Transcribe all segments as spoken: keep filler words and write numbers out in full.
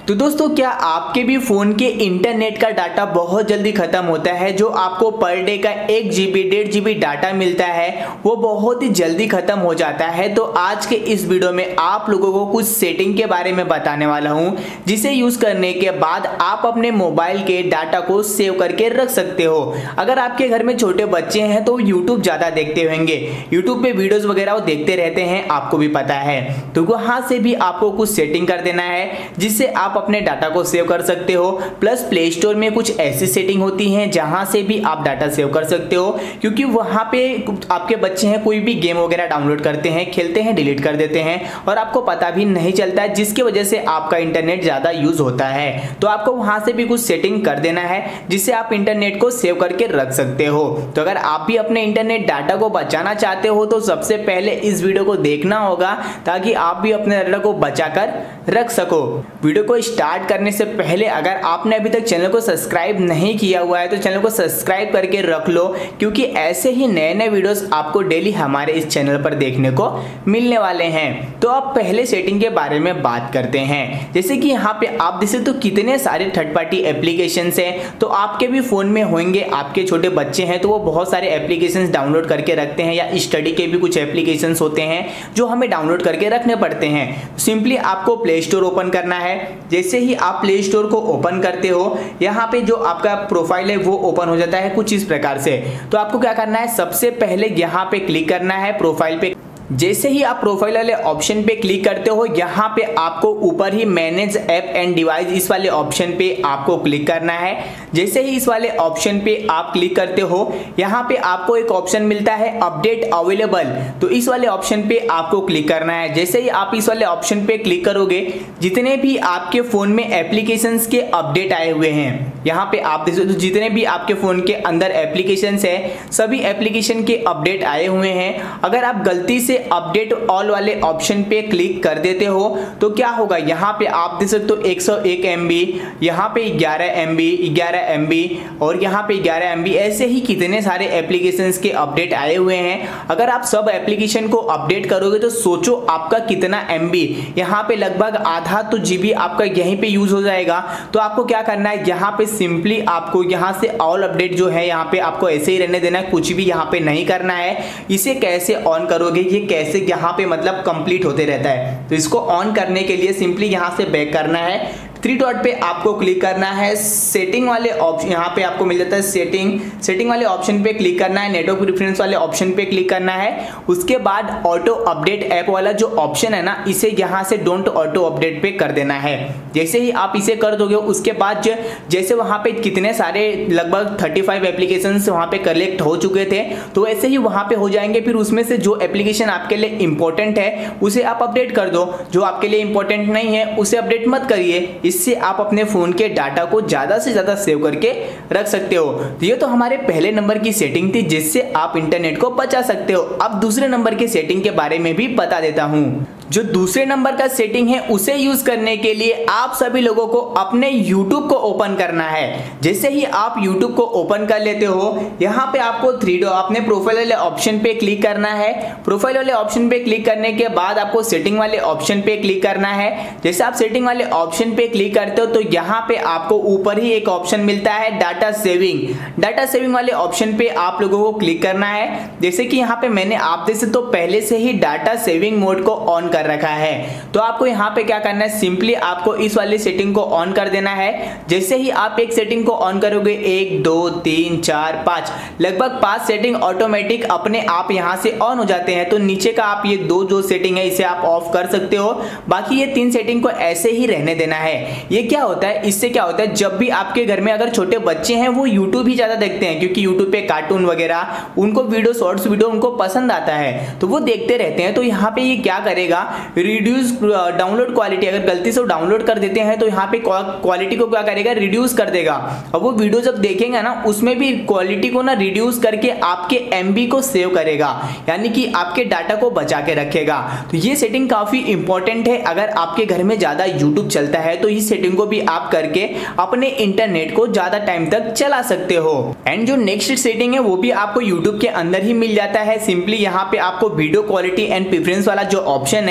तो दोस्तों, क्या आपके भी फ़ोन के इंटरनेट का डाटा बहुत जल्दी ख़त्म होता है? जो आपको पर डे का एक जी बी डेढ़ जी बी डाटा मिलता है वो बहुत ही जल्दी ख़त्म हो जाता है। तो आज के इस वीडियो में आप लोगों को कुछ सेटिंग के बारे में बताने वाला हूँ, जिसे यूज़ करने के बाद आप अपने मोबाइल के डाटा को सेव करके रख सकते हो। अगर आपके घर में छोटे बच्चे हैं तो यूट्यूब ज़्यादा देखते होंगे, यूट्यूब पे वीडियोज़ वगैरह वो देखते रहते हैं, आपको भी पता है। तो वहाँ से भी आपको कुछ सेटिंग कर देना है जिससे आप अपने डाटा को सेव कर सकते हो। प्लस प्ले स्टोर में कुछ ऐसी सेटिंग होती हैं जहां से भी आप डाटा सेव कर सकते हो, क्योंकि वहां पे आपके बच्चे हैं कोई भी गेम वगैरह डाउनलोड करते हैं, खेलते हैं, डिलीट कर देते हैं और आपको पता भी नहीं चलता है, जिसकी वजह से आपका इंटरनेट ज़्यादा यूज होता है। तो आपको वहां से भी कुछ सेटिंग कर देना है जिससे आप इंटरनेट को सेव करके रख सकते हो। तो अगर आप भी अपने इंटरनेट डाटा को बचाना चाहते हो तो सबसे पहले इस वीडियो को देखना होगा ताकि आप भी अपने डाटा को बचा कर रख सको। वीडियो को स्टार्ट करने से पहले अगर आपने अभी तक चैनल को सब्सक्राइब नहीं किया हुआ है तो चैनल को सब्सक्राइब करके रख लो, क्योंकि ऐसे ही नए नए वीडियोस आपको डेली हमारे इस चैनल पर देखने को मिलने वाले हैं। तो अब पहले सेटिंग के बारे में बात करते हैं। जैसे कि यहाँ पे आप देख सकते हो कितने सारे थर्ड पार्टी एप्लीकेशंस हैं। तो आपके भी फोन में होंगे, आपके छोटे बच्चे हैं तो वो बहुत सारे एप्लीकेशंस डाउनलोड करके रखते हैं, या स्टडी के भी कुछ एप्लीकेशंस होते हैं जो हमें डाउनलोड करके रखने पड़ते हैं। सिंपली आपको प्ले स्टोर ओपन करना है। जैसे ही आप प्ले स्टोर को ओपन करते हो, यहाँ पे जो आपका प्रोफाइल है वो ओपन हो जाता है कुछ इस प्रकार से। तो आपको क्या करना है, सबसे पहले यहाँ पे क्लिक करना है प्रोफाइल पे। जैसे ही आप प्रोफाइल वाले ऑप्शन पे क्लिक करते हो, यहाँ पे आपको ऊपर ही मैनेज ऐप एंड डिवाइस इस वाले ऑप्शन पे आपको क्लिक करना है। जैसे ही इस वाले ऑप्शन पे आप क्लिक करते हो, यहाँ पे आपको एक ऑप्शन मिलता है अपडेट अवेलेबल। तो इस वाले ऑप्शन पे आपको क्लिक करना है। जैसे ही आप इस वाले ऑप्शन पे क्लिक करोगे, जितने भी आपके फोन में एप्लीकेशंस के अपडेट आए हुए हैं, यहाँ पे आप देख सकते हो जितने भी आपके फोन के अंदर एप्लीकेशंस है, सभी एप्लीकेशन के अपडेट आए हुए हैं। अगर आप गलती से अपडेट ऑल वाले ऑप्शन पे क्लिक कर देते हो तो क्या होगा, यहाँ पे आप देख सकते हो एक सौ एक एम बी, यहाँ पे ग्यारह एम बी, ग्यारह एम बी और यहाँ पे ग्यारह एम बी, ऐसे ही कितने सारे एप्लीकेशंस के अपडेट आए हुए हैं। अगर आप सब एप्लीकेशन को अपडेट करोगे तो सोचो आपका कितना एम बी, यहाँ पे लगभग आधा तो जीबी आपका यहीं पे यूज हो जाएगा। तो आपको क्या करना है, यहाँ पे सिंपली आपको यहाँ से ऑल अपडेट जो है यहाँ पे आपको ऐसे ही रहने देना है, कुछ भी यहाँ पे नहीं करना है। इसे कैसे ऑन करोगे, ये कैसे यहाँ पे मतलब कंप्लीट होते रहता है। तो इसको ऑन करने के लिए सिंपली यहाँ से बैक करना है, थ्री डॉट पे आपको क्लिक करना है, सेटिंग वाले ऑप्शन यहाँ पे आपको मिल जाता है सेटिंग, सेटिंग वाले ऑप्शन पे क्लिक करना है, नेटवर्क प्रेफरेंस वाले ऑप्शन पे क्लिक करना है। उसके बाद ऑटो अपडेट ऐप वाला जो ऑप्शन है ना, इसे यहाँ से डोंट ऑटो अपडेट पे कर देना है। जैसे ही आप इसे कर दोगे, उसके बाद जैसे वहाँ पे कितने सारे लगभग थर्टी फाइव एप्लीकेशन वहाँ पे कलेक्ट हो चुके थे, तो ऐसे ही वहाँ पे हो जाएंगे। फिर उसमें से जो एप्लीकेशन आपके लिए इंपॉर्टेंट है उसे आप अपडेट कर दो, जो आपके लिए इंपॉर्टेंट नहीं है उसे अपडेट मत करिए। इससे आप अपने फोन के डाटा को ज्यादा से ज्यादा सेव करके रख सकते हो। तो ये तो हमारे पहले नंबर की सेटिंग थी जिससे आप इंटरनेट को बचा सकते हो। अब दूसरे नंबर की सेटिंग के बारे में भी बता देता हूं। जो दूसरे नंबर का सेटिंग है उसे यूज करने के लिए आप सभी लोगों को अपने YouTube को ओपन करना है। जैसे ही आप YouTube को ओपन कर लेते हो, यहाँ पे आपको थ्री डॉट अपने प्रोफाइल वाले ऑप्शन पे क्लिक करना है। प्रोफाइल वाले ऑप्शन पे क्लिक करने के बाद आपको सेटिंग वाले ऑप्शन पे क्लिक करना है। जैसे आप सेटिंग वाले ऑप्शन पे क्लिक करते हो तो यहाँ पे आपको ऊपर ही एक ऑप्शन मिलता है डाटा सेविंग। डाटा सेविंग वाले ऑप्शन पे आप लोगों को क्लिक करना है। जैसे कि यहाँ पे मैंने आप देख सकते हो पहले से ही डाटा सेविंग मोड को ऑन कर रखा है। तो आपको यहाँ पे क्या करना है, सिंपली आपको इस वाली सेटिंग को ऑन कर देना है। जैसे ही आप एक सेटिंग को ऑन करोगे, एक दो तीन चार पाँच, लगभग पांच सेटिंग ऑटोमेटिक अपने आप यहाँ से ऑन हो जाते हैं। तो नीचे का आप ये दो जो सेटिंग है इसे आप ऑफ कर सकते हो, बाकी ये तीन सेटिंग को ऐसे ही रहने देना है। ये क्या होता है, इससे क्या होता है, जब भी आपके घर में अगर छोटे बच्चे हैं वो यूट्यूब ही ज्यादा देखते हैं, क्योंकि यूट्यूब पे कार्टून वगैरह उनको वीडियो शॉर्ट्स वीडियो उनको पसंद आता है तो वो देखते रहते हैं। तो यहाँ पे ये क्या करेगा, रिड्यूस डाउनलोड क्वालिटी, अगर गलती से डाउनलोड कर देते हैं तो यहाँ पे क्वालिटी को क्या करेगा, रिड्यूस कर देगा। और वो वीडियो जब देखेंगे ना उसमें भी क्वालिटी को ना रिड्यूस करके आपके एमबी को सेव करेगा, यानी कि आपके डाटा को बचा के रखेगा। तो ये सेटिंग काफी इंपॉर्टेंट है। अगर आपके घर में ज्यादा यूट्यूब चलता है तो इस सेटिंग को भी आप करके अपने इंटरनेट को ज्यादा टाइम तक चला सकते हो। एंड जो नेक्स्ट सेटिंग है वो भी आपको यूट्यूब के अंदर ही मिल जाता है। सिंपली यहाँ पे आपको वीडियो क्वालिटी एंड प्रेफरेंस वाला जो ऑप्शन है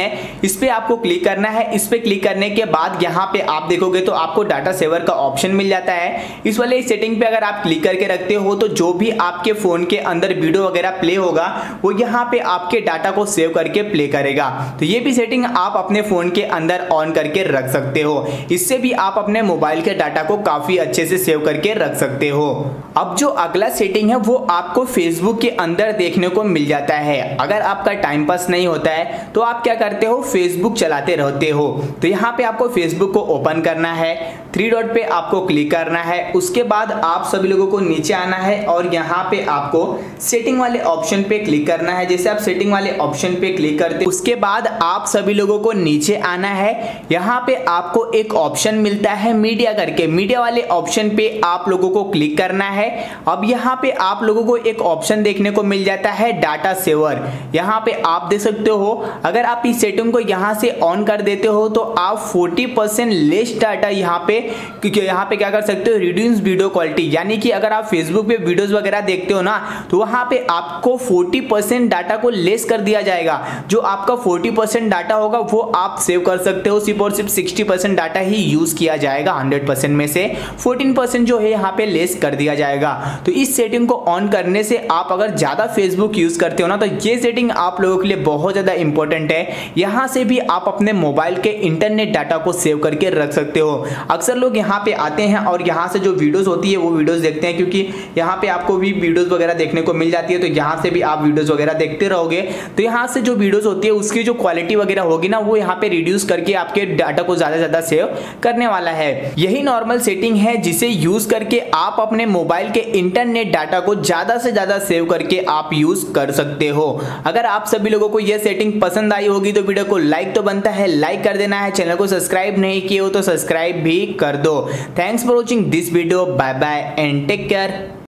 है, इस पे आपको क्लिक करना है। इस पे क्लिक करने के बाद यहाँ पे आप देखोगे तो आपको डाटा सेवर का ऑप्शन मिल जाता है। इस वाले सेटिंग पे अगर आप क्लिक करके रखते हो तो जो भी आपके फोन के अंदर वीडियो वगैरह प्ले होगा वो यहाँ पे आपके डाटा को सेव करके प्ले करेगा। तो ये भी सेटिंग आप अपने फोन के अंदर ऑन करके रख सकते हो। इससे भी आप अपने मोबाइल के डाटा को काफी अच्छे से सेव करके रख सकते हो। अब जो अगला सेटिंग है वो आपको फेसबुक के अंदर देखने को मिल जाता है। अगर आपका टाइम पास नहीं होता है तो आप क्या करते हो, फेसबुक चलाते रहते हो। तो यहाँ पे आपको फेसबुक को ओपन करना है, थ्री डॉट पे आपको क्लिक करना है। उसके बाद आप सभी लोगों को नीचे आना है और यहाँ पे आपको सेटिंग वाले ऑप्शन पे क्लिक करना है। जैसे आप सेटिंग वाले ऑप्शन पे क्लिक करते उसके बाद आप सभी लोगों को नीचे आना है। यहाँ पे आपको एक ऑप्शन मिलता है मीडिया करके, मीडिया वाले ऑप्शन पे आप लोगों को क्लिक करना है। अब यहाँ पे आप लोगों को एक ऑप्शन देखने को मिल जाता है डाटा सेवर। यहाँ पे आप देख सकते हो अगर आप इस सेटिंग को यहाँ से ऑन कर देते हो तो आप फोर्टी परसेंट लेस डाटा यहाँ पे क्योंकि यहाँ पे क्या कर सकते हो, रिड्यूस वीडियो क्वालिटी, यानी कि अगर आप फेसबुक पे वीडियोस वगैरह देखते हो ना तो वहाँ पे आपको फोर्टी परसेंट डाटा को लेस कर दिया जाएगा। जो आपका फोर्टी परसेंट डाटा होगा वो आप सेव कर सकते हो, सिर्फ और सिर्फ सिक्सटी परसेंट डाटा ही यूज किया जाएगा। हंड्रेड परसेंट में से फोर्टीन परसेंट जो है यहाँ पे लेस कर दिया जाएगा। तो इस सेटिंग को ऑन करने से आप अगर ज्यादा फेसबुक यूज करते हो ना तो ये सेटिंग आप लोगों के लिए बहुत ज्यादा इंपॉर्टेंट है। यहाँ से भी आप अपने मोबाइल के इंटरनेट डाटा को सेव करके रख सकते हो। अक्सर लोग यहाँ पे आते हैं और यहाँ से जो वीडियोस होती है वो वीडियोस देखते हैं, क्योंकि यहाँ पे आपको भी वीडियोस वगैरह देखने को मिल जाती है। तो यहाँ से भी आप वीडियोस वगैरह देखते रहोगे तो यहाँ से जो वीडियोस होती है उसकी जो क्वालिटी वगैरह होगी ना वो यहाँ पे रिड्यूस करके आपके डाटा को ज्यादा ज्यादा सेव करने वाला है। यही नॉर्मल सेटिंग है जिसे यूज करके आप अपने मोबाइल के इंटरनेट डाटा को ज्यादा से ज्यादा सेव करके आप यूज कर सकते हो। अगर आप सभी लोगों को यह सेटिंग पसंद आई होगी तो वीडियो को लाइक तो बनता है, लाइक कर देना है। चैनल को सब्सक्राइब नहीं किए हो तो सब्सक्राइब भी कर दो। Thanks for watching this video, bye bye and take care.